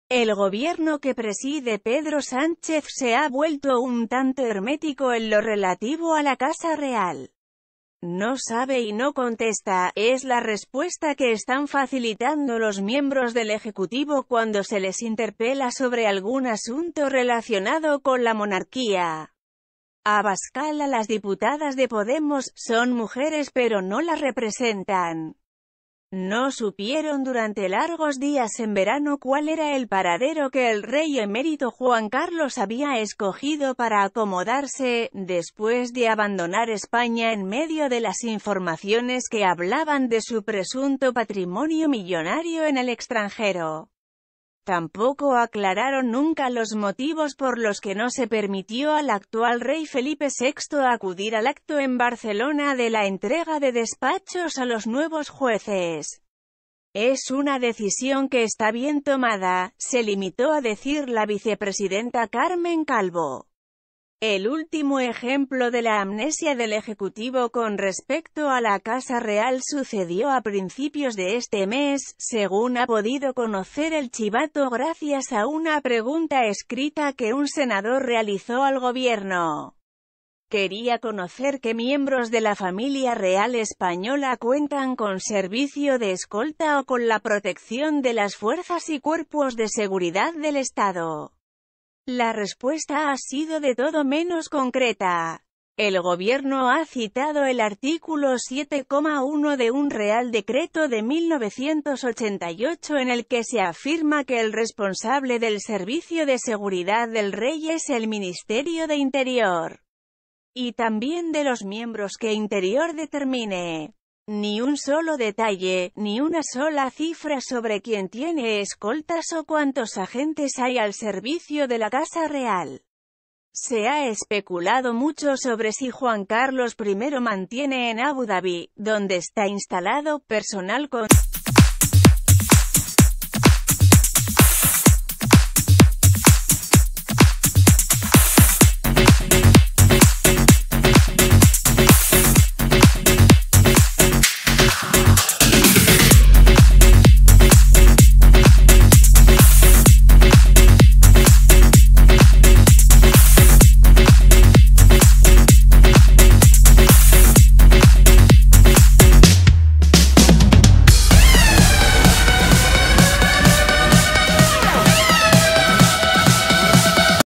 El gobierno que preside Pedro Sánchez se ha vuelto un tanto hermético en lo relativo a la Casa Real. No sabe y no contesta, es la respuesta que están facilitando los miembros del Ejecutivo cuando se les interpela sobre algún asunto relacionado con la monarquía. Abascal a las diputadas de Podemos, son mujeres pero no las representan. No supieron durante largos días en verano cuál era el paradero que el rey emérito Juan Carlos había escogido para acomodarse, después de abandonar España en medio de las informaciones que hablaban de su presunto patrimonio millonario en el extranjero. Tampoco aclararon nunca los motivos por los que no se permitió al actual rey Felipe VI acudir al acto en Barcelona de la entrega de despachos a los nuevos jueces. Es una decisión que está bien tomada, se limitó a decir la vicepresidenta Carmen Calvo. El último ejemplo de la amnesia del Ejecutivo con respecto a la Casa Real sucedió a principios de este mes, según ha podido conocer el Chivato gracias a una pregunta escrita que un senador realizó al gobierno. Quería conocer qué miembros de la familia real española cuentan con servicio de escolta o con la protección de las fuerzas y cuerpos de seguridad del Estado. La respuesta ha sido de todo menos concreta. El gobierno ha citado el artículo 7,1 de un Real Decreto de 1988 en el que se afirma que el responsable del servicio de seguridad del rey es el Ministerio de Interior. Y también de los miembros que Interior determine. Ni un solo detalle, ni una sola cifra sobre quién tiene escoltas o cuántos agentes hay al servicio de la Casa Real. Se ha especulado mucho sobre si Juan Carlos I mantiene en Abu Dhabi, donde está instalado, personal con